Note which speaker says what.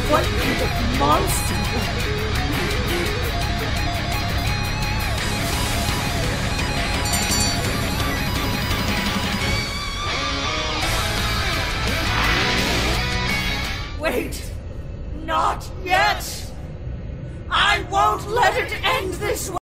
Speaker 1: What kind of monster? Wait! Not yet! I won't let it end this way!